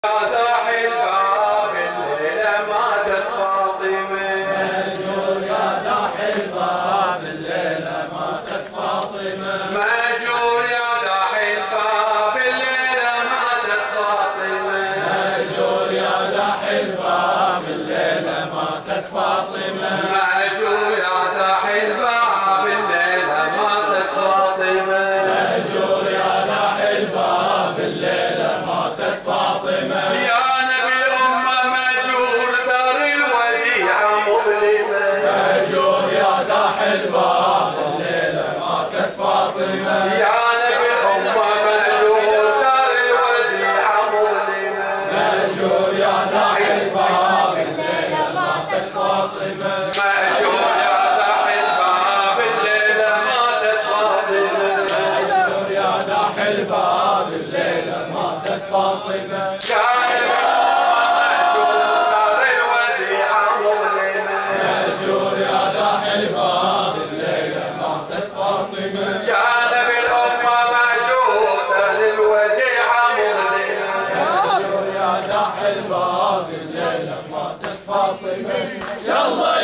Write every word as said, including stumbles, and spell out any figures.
يا داحي الباب الليلة ماتت فاطمة. مأجور يا داحي الباب الليلة ماتت فاطمة. مأجور يا داحي الباب الليلة ماتت فاطمة. مأجور يا داحي الباب الليلة ماتت فاطمة. مأجور يا داحي الباب الليلة ماتت فاطمة. مأجور يا داحي الباب الليلة ماتت فاطمة. يا نبي الأمة مأجور دار الوديعة مظلمة. مأجور يا داحي الباب الليلة ماتت فاطمة. يا نبي الأمة مأجور دار الوديعة مظلمة. مأجور يا داحي الباب الليلة ماتت فاطمة. مأجور يا داحي الباب الليلة ماتت فاطمة. مأجور يا داحي الباب الليلة ماتت فاطمة. مأجور يا داحي الباب الليلة ماتت فاطمة. يا نبي الأمة مأجور دار الوديعة مظلمة. مأجور يا داحي الباب الليلة ماتت فاطمة. يلا